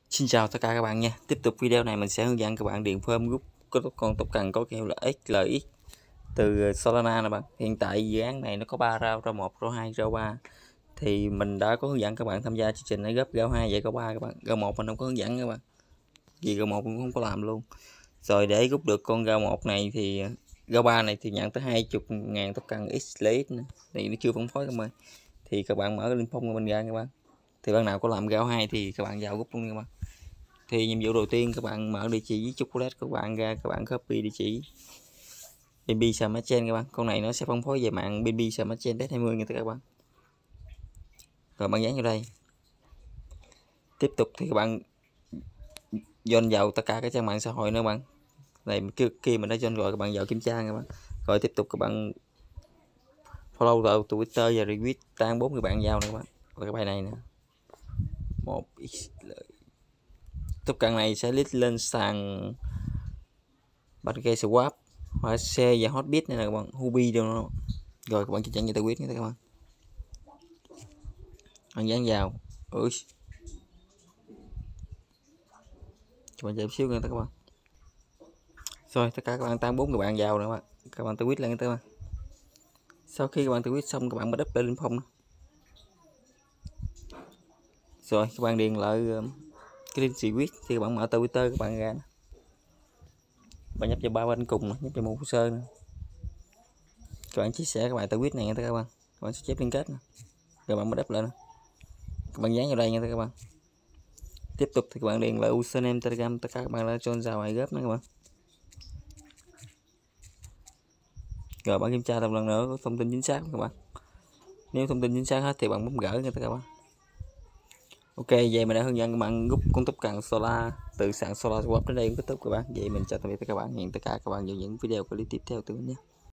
Xin chào tất cả các bạn nha. Tiếp tục video này mình sẽ hướng dẫn các bạn điền form group có con tốc cần có kèo là XLX từ Solana nè bạn. Hiện tại dự án này nó có 3 round, round 1, round 2, round 3. Thì mình đã có hướng dẫn các bạn tham gia chương trình ở gấp round 2 vậy có 3 các bạn. Round 1 mình không có hướng dẫn các bạn. Vì round 1 cũng không có làm luôn. Rồi để rút được con round 1 này thì round 3 này thì nhận tới 20.000 tốc cần XLX nữa. Thì nó chưa phân phối các bạn. Thì các bạn mở cái link phong của mình ra các bạn. Thì bạn nào có làm round 2 thì các bạn vào group luôn các bạn. Thì nhiệm vụ đầu tiên các bạn mở địa chỉ với chocolate của bạn ra, các bạn copy địa chỉ BNB Smart Chain các bạn. Con này nó sẽ phân phối về mạng BNB Smart Chain Bet20 nha các bạn. Rồi bạn dán vào đây. Tiếp tục thì các bạn join vào tất cả các trang mạng xã hội nữa bạn. Này khi mình đã join rồi các bạn vào kiểm tra các bạn. Rồi tiếp tục các bạn follow vào Twitter và retweet tăng 4 người bạn vào nữa các bạn. Và cái bài này nè. 1x tốc cần này sẽ list lên sàn Pancake Swap, HC và Hotbit này là các bạn, Huobi đâu. Rồi các bạn chỉ chặn như tôi quyết nha các bạn. Bạn dán vào. Ui. Cho bạn chờ xíu nữa các bạn. Rồi tất cả các bạn tăng 4 người bạn vào nữa các bạn. Các bạn tôi quyết lên các bạn. Sau khi các bạn tôi quyết xong các bạn bắt up lên phong. Rồi các bạn điền lại cái link gì quyết thì các bạn mở Twitter các bạn ra. Bạn nhấp vào ba bên cùng, nhấp vào một hồ sơ nữa. Các bạn chia sẻ các bài tự quyết này nha các bạn. Các bạn sẽ chép liên kết nè. Rồi bạn bắt up lại nè. Các bạn dán vào đây nha các bạn. Tiếp tục thì các bạn điền lại username Telegram, tất cả các bạn đã join vào ai gấp nữa các bạn. Rồi bạn kiểm tra một lần nữa có thông tin chính xác các bạn. Nếu thông tin chính xác hết thì bạn bấm gỡ nha các bạn. Ok, vậy mình đã hướng dẫn các bạn rút con tốc cần Solar từ sàn Solar Swap đến đây cũng kết thúc các bạn. Vậy mình chào tạm biệt các bạn, hẹn tất cả các bạn vào những video clip tiếp theo từ mình nhé.